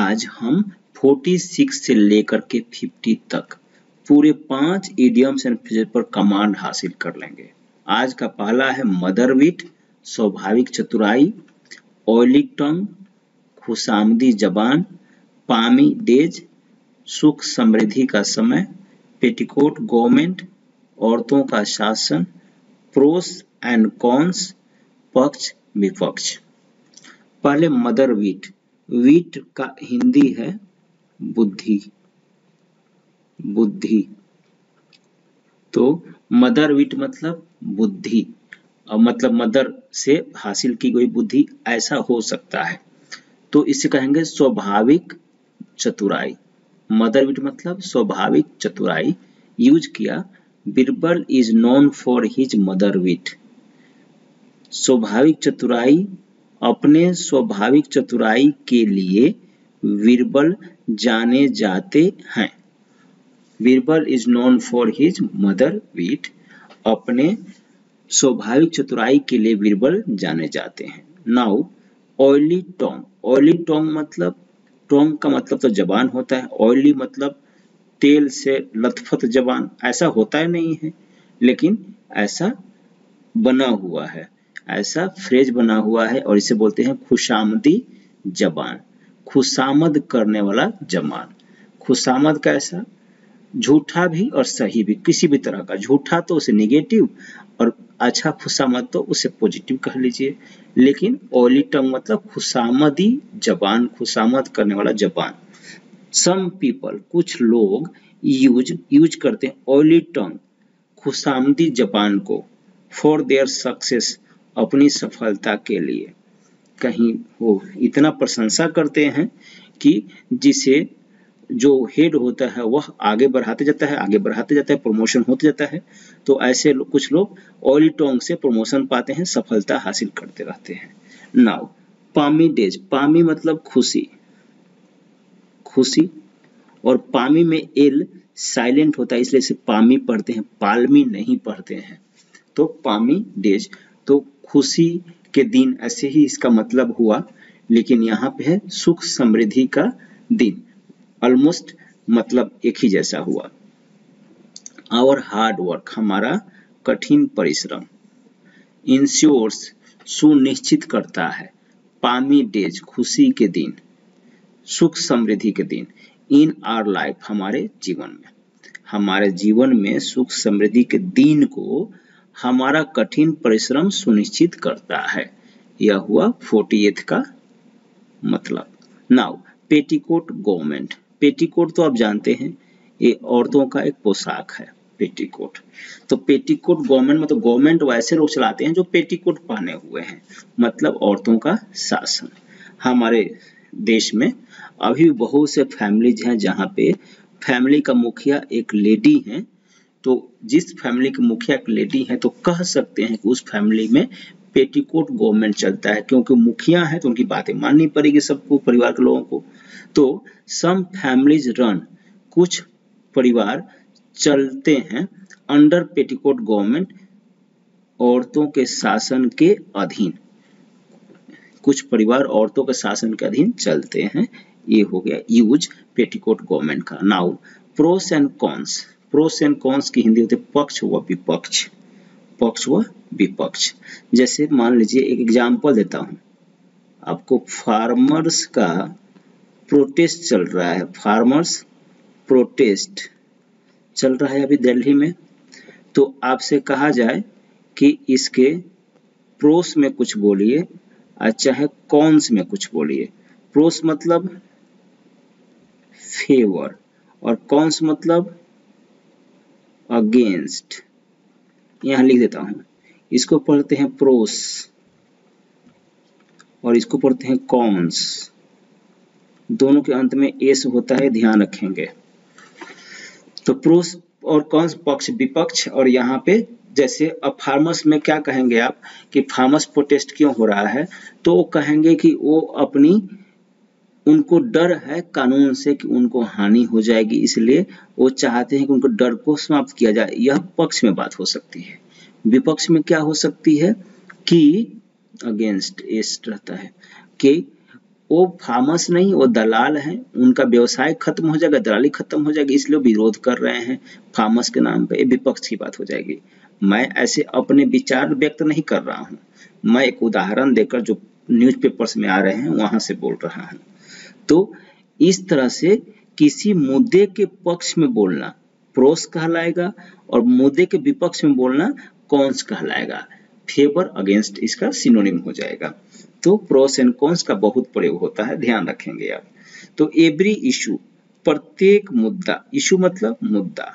आज हम 46 से लेकर के 50 तक पूरे 5 इडियम्स एंड फ्रेजेस पर कमांड हासिल कर लेंगे। आज का पहला है मदरविट, स्वाभाविक चतुराई, ऑयली टंग, खुशामदी जबान, पामी डेज, सुख समृद्धि का समय, पेटिकोट गवर्नमेंट, औरतों का शासन, प्रोस एंड कॉन्स, पक्ष विपक्ष। पहले मदरविट, वीट का हिंदी है बुद्धि, बुद्धि। तो मदरविट मतलब बुद्धि, और मतलब मदर से हासिल की गई बुद्धि, ऐसा हो सकता है। तो इसे कहेंगे स्वाभाविक चतुराई। मदरविट मतलब स्वाभाविक चतुराई। यूज किया, Birbal is known for his mother wit. स्वाभाविक चतुराई, अपने स्वाभाविक चतुराई के लिए बीरबल जाने जाते हैं। Birbal is known for his mother wit. अपने स्वाभाविक चतुराई के लिए बीरबल जाने जाते हैं। Now oily tongue, oily tongue मतलब, टोंग का मतलब तो जबान होता है, ऑयली मतलब तेल से लथपथ जबान। ऐसा होता है नहीं है, लेकिन ऐसा बना हुआ है, ऐसा फ्रेज बना हुआ है, और इसे बोलते हैं खुशामदी जबान, खुशामद करने वाला जबान। खुशामद कैसा? झूठा भी और सही भी, किसी भी तरह का। झूठा तो उसे निगेटिव, और अच्छा खुशामद तो उसे पॉजिटिव कह लीजिए। लेकिन ऑयली टंग मतलब खुशामदी जबान, खुशामद करने वाला जबान। सम पीपल, कुछ लोग यूज करते हैं ऑयली टंग, खुशामदी जबान को, फॉर देयर सक्सेस, अपनी सफलता के लिए। कहीं वो इतना प्रशंसा करते हैं कि जिसे जो हेड होता है वह आगे बढ़ाते जाता है, आगे बढ़ाते जाता है, प्रमोशन होते जाता है। तो ऐसे कुछ लोग ऑयली टोंग से प्रमोशन पाते हैं, सफलता हासिल करते रहते हैं। नाउ पामी डेज, पामी मतलब खुशी, खुशी, और पामी में एल साइलेंट होता है, इसलिए इसे पामी पढ़ते हैं, पालमी नहीं पढ़ते हैं। तो पामी डेज तो खुशी के दिन, ऐसे ही इसका मतलब हुआ, लेकिन यहाँ पे है सुख समृद्धि का दिन। ऑलमोस्ट मतलब एक ही जैसा हुआ। आवर हार्ड वर्क, हमारा कठिन परिश्रम। इंश्योर्स, सुनिश्चित करता है। पामी डेज, खुशी के दिन, सुख समृद्धि के दिन। इन आवर लाइफ, हमारे जीवन में, हमारे जीवन में सुख समृद्धि के दिन को हमारा कठिन परिश्रम सुनिश्चित करता है। यह हुआ 48 का मतलब। नाउ पेटीकोट गवर्नमेंट, पेटीकोट तो आप जानते हैं, ये औरतों का एक पोशाक है पेटीकोट। तो पेटीकोट गवर्नमेंट मतलब गवर्नमेंट वैसे लोग चलाते हैं जो पेटीकोट पहने हुए हैं, मतलब औरतों का शासन। हमारे देश में अभी बहुत से फैमिलीज हैं जहाँ पे फैमिली का मुखिया एक लेडी है। तो जिस फैमिली की मुखिया एक लेडी है, तो कह सकते हैं कि उस फैमिली में पेटीकोट गवर्नमेंट चलता है, क्योंकि मुखिया है तो उनकी बातें माननी पड़ेगी सबको, परिवार के लोगों को। तो सम फैमिलीज रन, कुछ परिवार चलते हैं अंडर पेटीकोट गवर्नमेंट, औरतों के शासन के अधीन। कुछ परिवार औरतों के शासन के अधीन चलते हैं। ये हो गया यूज पेटीकोट गवर्नमेंट का। Now pros and cons, pros and cons की हिंदी होती है पक्ष व विपक्ष, पक्ष व विपक्ष। जैसे मान लीजिए, एक एग्जांपल देता हूं आपको, फार्मर्स का प्रोटेस्ट चल रहा है, फार्मर्स प्रोटेस्ट चल रहा है अभी दिल्ली में। तो आपसे कहा जाए कि इसके प्रोस में कुछ बोलिए, चाहे कॉन्स में कुछ बोलिए। प्रोस मतलब फेवर, और कॉन्स मतलब अगेंस्ट। यहां लिख देता हूं, इसको पढ़ते हैं प्रोस और इसको पढ़ते हैं कॉन्स। दोनों के अंत में एस होता है, ध्यान रखेंगे। तो प्रोस और कॉन्स पक्ष विपक्ष। और यहाँ पे जैसे अब फार्मर्स में क्या कहेंगे आप कि फार्मर्स प्रोटेस्ट क्यों हो रहा है, तो वो कहेंगे कि वो अपनी, उनको डर है कानून से कि उनको हानि हो जाएगी, इसलिए वो चाहते हैं कि उनको डर को समाप्त किया जाए। यह पक्ष में बात हो सकती है। विपक्ष में क्या हो सकती है कि अगेंस्ट एस रहता है कि वो फार्मर्स नहीं, वो दलाल हैं, उनका व्यवसाय खत्म हो जाएगा, दलाली खत्म हो जाएगी, इसलिए विरोध कर रहे हैं फार्मर्स के नाम पे, ये विपक्ष की बात हो जाएगी। मैं ऐसे अपने विचार व्यक्त नहीं कर रहा हूँ, मैं एक उदाहरण देकर जो न्यूज़पेपर्स में आ रहे हैं वहां से बोल रहा हूँ। तो इस तरह से किसी मुद्दे के पक्ष में बोलना प्रोस कहलाएगा और मुद्दे के विपक्ष में बोलना कॉन्स कहलाएगा। फेवर अगेंस्ट इसका सिनोनिम हो जाएगा। तो प्रोस एंड कॉन्स का बहुत प्रयोग होता है, ध्यान रखेंगे आप। तो एवरी इशू, प्रत्येक मुद्दा, इशू मतलब मुद्दा,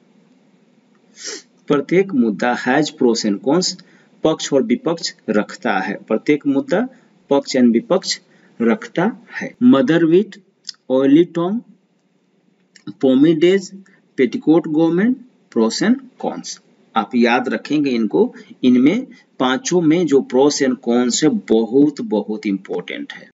प्रत्येक मुद्दा हैज प्रोस एंड कॉन्स, पक्ष और विपक्ष रखता है, प्रत्येक मुद्दा पक्ष एंड विपक्ष रखता है। Mother wit, oily tongue, pomades, petticoat government, pros and cons. आप याद रखेंगे इनको, इनमें पांचों में जो प्रोस एंड कॉन्स है बहुत बहुत इंपॉर्टेंट है।